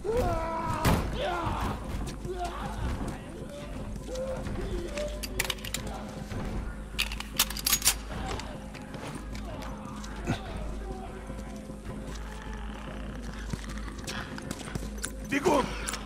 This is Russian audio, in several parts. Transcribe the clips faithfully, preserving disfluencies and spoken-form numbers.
Бегом!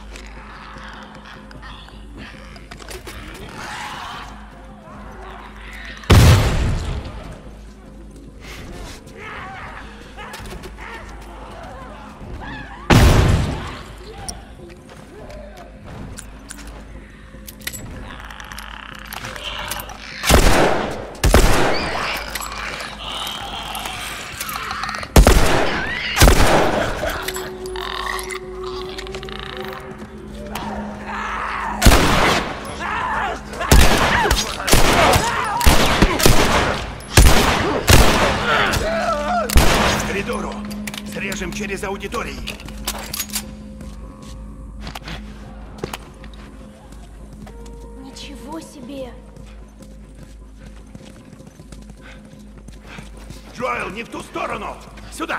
Срежем через аудитории. Ничего себе! Джоэл, не в ту сторону! Сюда!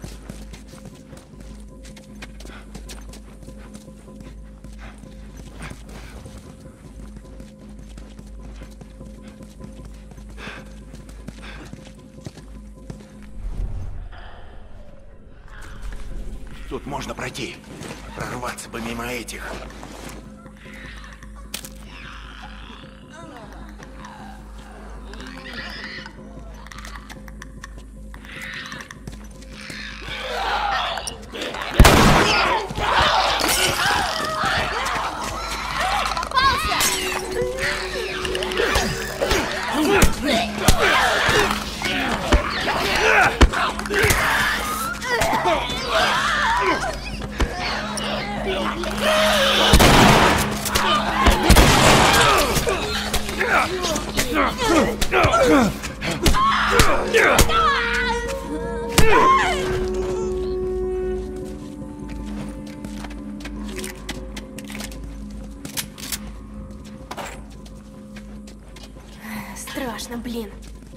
Тут можно пройти. Прорваться бы мимо этих. Страшно, блин.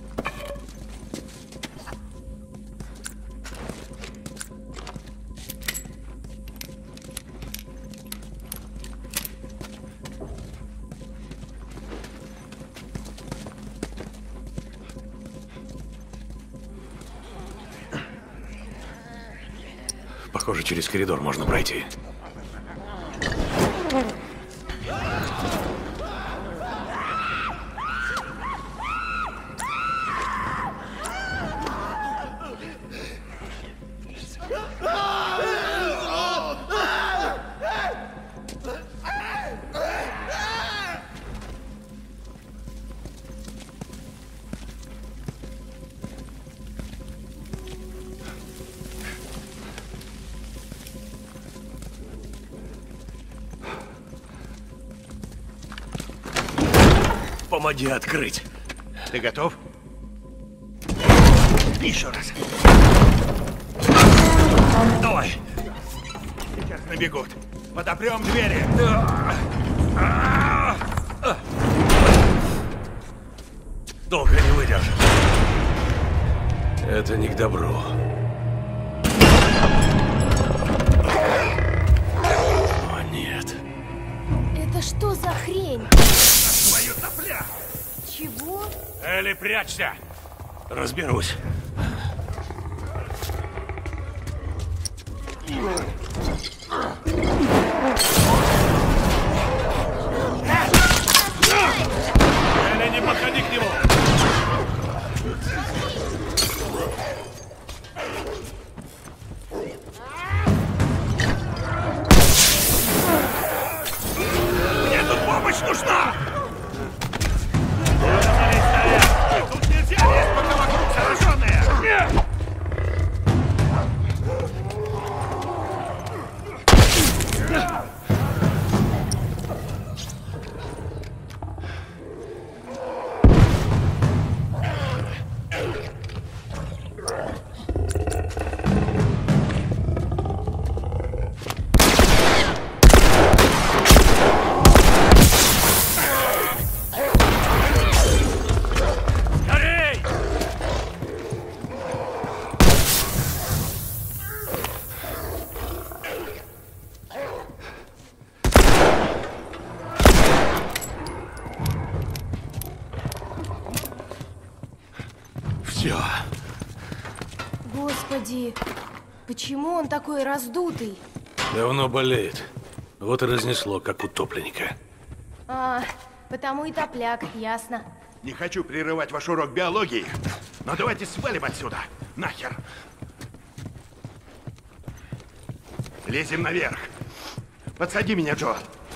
Похоже, через коридор можно пройти. Помоги открыть. Ты готов? Еще раз. Давай. Сейчас набегут. Подопрем двери. Долго не выдержит. Это не к добру. О, нет. Это что за хрень? Твою сопля! Чего? Элли, прячься! Разберусь. Элли, не подходи к нему! Мне тут помощь нужна! Тут нельзя лезть, пока вокруг зараженные! Господи, почему он такой раздутый? Давно болеет. Вот и разнесло, как утопленника. А, потому и топляк, ясно. Не хочу прерывать ваш урок биологии, но давайте свалим отсюда. Нахер. Лезем наверх. Подсади меня, Джо.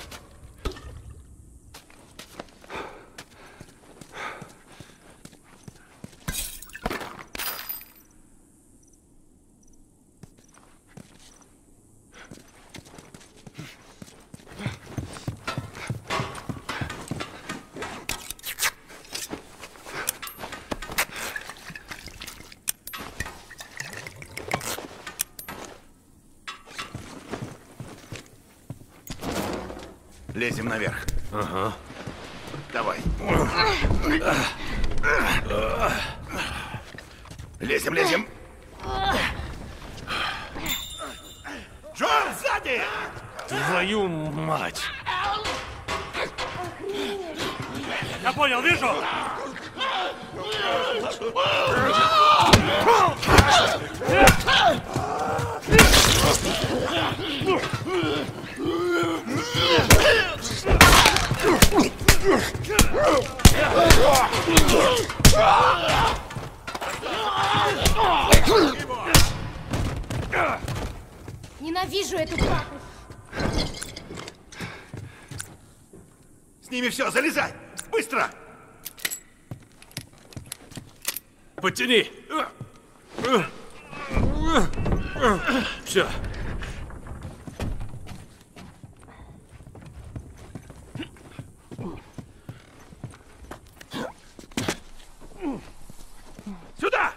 Лезем наверх. Ага. Давай. Лезем, лезем. Джон, сзади! Твою мать! Я понял, вижу! Ненавижу эту пакость. С ними все, залезай! Быстро! Подтяни! Все. Сюда!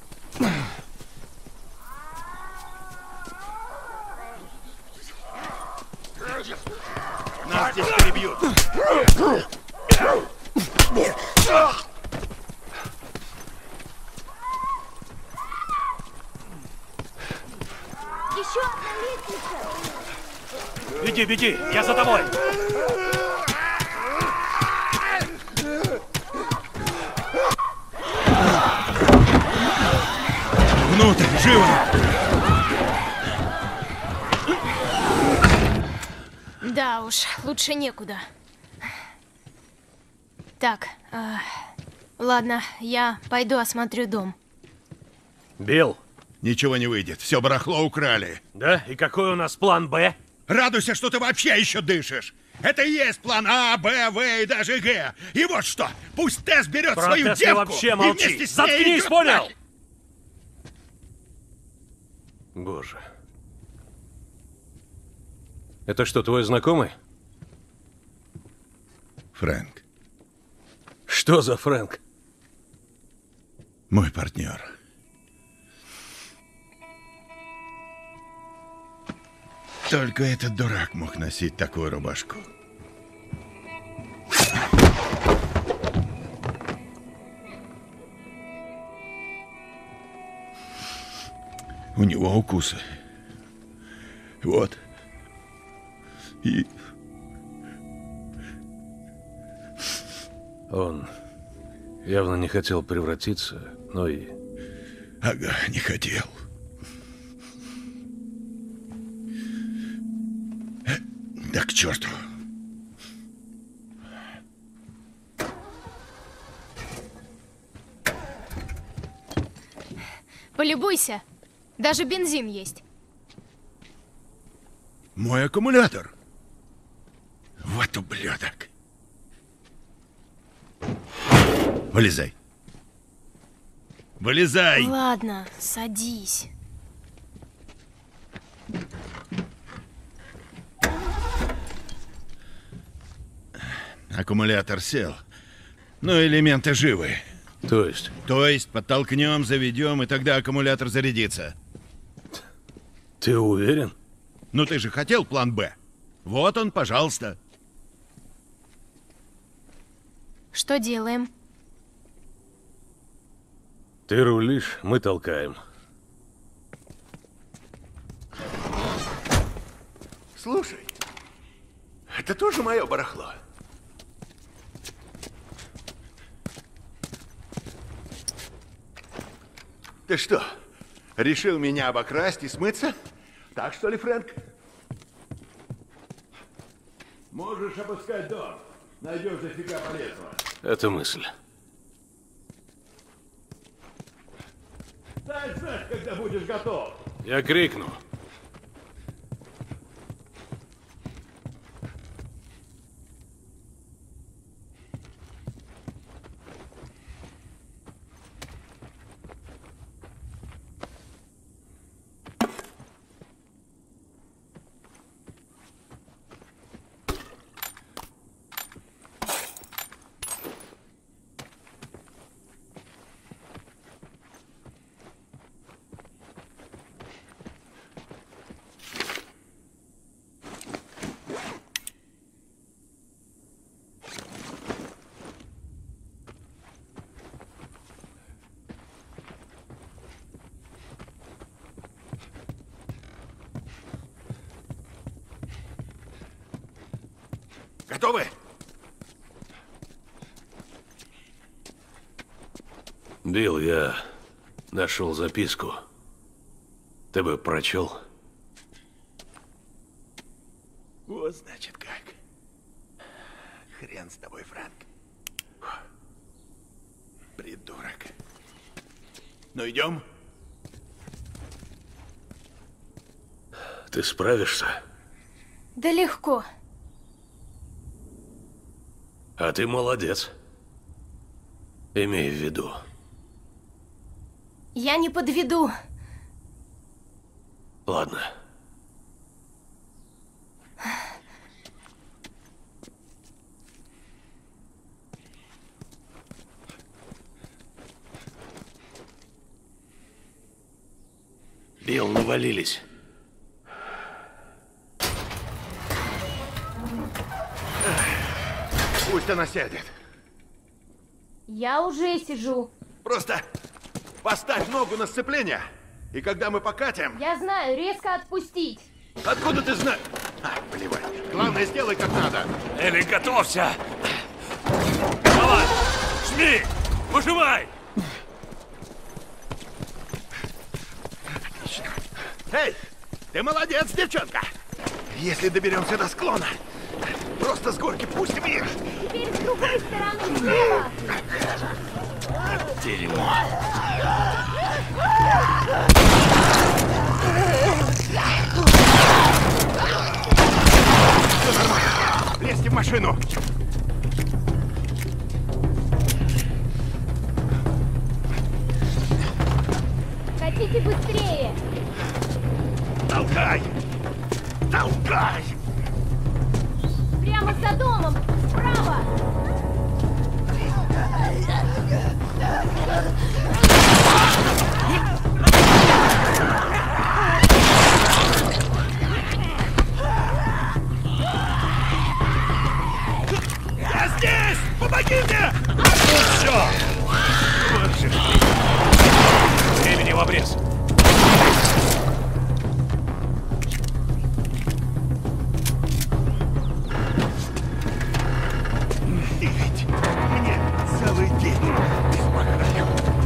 Нас здесь перебьют. Еще одна лестница. Беги, беги, я за тобой. Внутрь, живо! Да уж, лучше некуда. Так, э, ладно, я пойду осмотрю дом. Билл. Ничего не выйдет, все барахло украли. Да? И какой у нас план Б? Радуйся, что ты вообще еще дышишь. Это и есть план А, Б, В и даже Г. И вот что, пусть Тесс берет Про свою Тесса девку вообще и молчи. вместе с ней Заткнись, идет понял? нахер. Боже. Это что, твой знакомый? Фрэнк, Что за Фрэнк? мой партнер. Только этот дурак мог носить такую рубашку. У него укусы. Вот. И... Он явно не хотел превратиться, но и... Ага, не хотел. Да к черту. Полюбуйся, даже бензин есть. Мой аккумулятор. Вот ублюдок. Вылезай. Вылезай. Ладно, садись. Аккумулятор сел, но элементы живы. То есть? То есть подтолкнем, заведем, и тогда аккумулятор зарядится. Ты уверен? Ну ты же хотел план Б. Вот он, пожалуйста. Что делаем? Ты рулишь, мы толкаем. Слушай, это тоже мое барахло. Ты что, Решил меня обокрасть и смыться? Так что ли, Фрэнк? Можешь обыскать дом. Найдешь дофига полезного. Это мысль. Дай знать, когда будешь готов. Я крикну. Готовы? Билл, я нашел записку. Ты бы прочел? Вот значит как. Хрен с тобой, Фрэнк. Придурок. Ну идем? Ты справишься? Да легко. А ты молодец. Имей в виду. Я не подведу. Ладно. Билл, навалились. Пусть она сядет. Я уже сижу. Просто поставь ногу на сцепление, и когда мы покатим... Я знаю, резко отпустить. Откуда ты знаешь? А, плевать. Главное, сделай как надо. Элли, готовься! Давай! Жми! Выжимай! Эй, ты молодец, девчонка! Если доберемся до склона, просто с горки пустим их. Теперь с другой стороны, слева. Дерьмо. Все нормально. Лезьте в машину. Хотите быстрее? Толкай! Толкай! Прямо за домом, справа. Я здесь! Помоги мне! Все! Вот же. Времени в обрез. И ведь мне целый день не помогаю.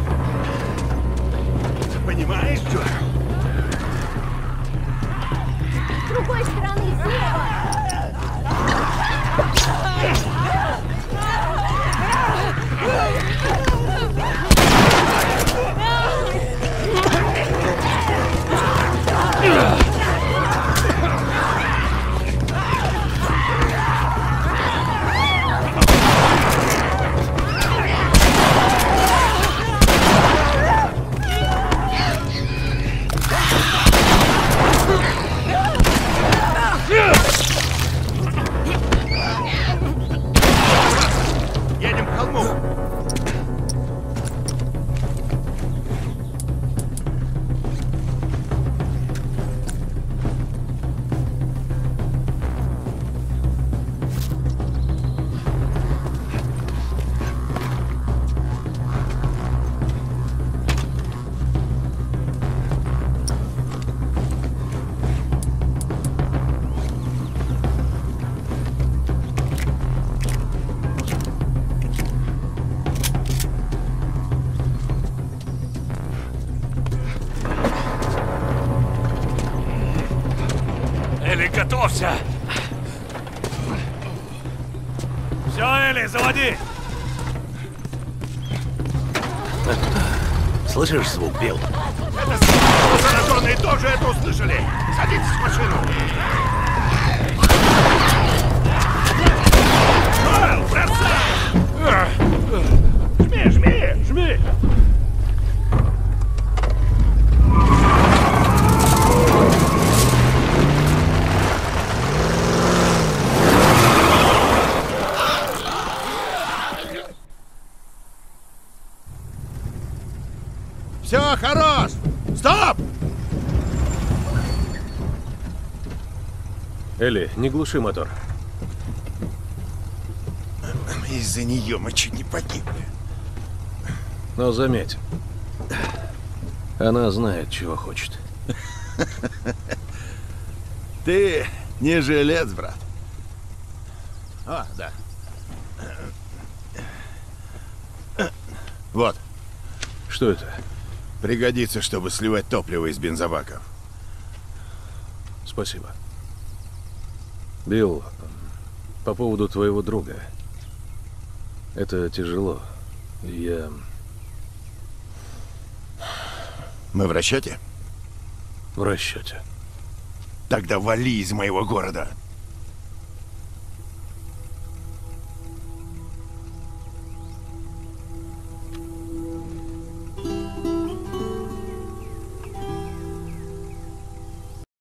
Элли, готовься! Все, Элли, заводи! Слышишь звук, Билл? Это зараженные тоже это услышали. Садитесь в машину. Джоэл, бросай! Жми, жми, жми! Все, хорош! Стоп! Элли, не глуши мотор. Из-за нее мы чуть не погибли. Но заметь, она знает, чего хочет. Ты не жилец, брат. А, да. Вот, Что это? пригодится, чтобы сливать топливо из бензобаков. Спасибо. Билл, по поводу твоего друга. Это тяжело. Я... Мы в расчете? в расчете. Тогда вали из моего города.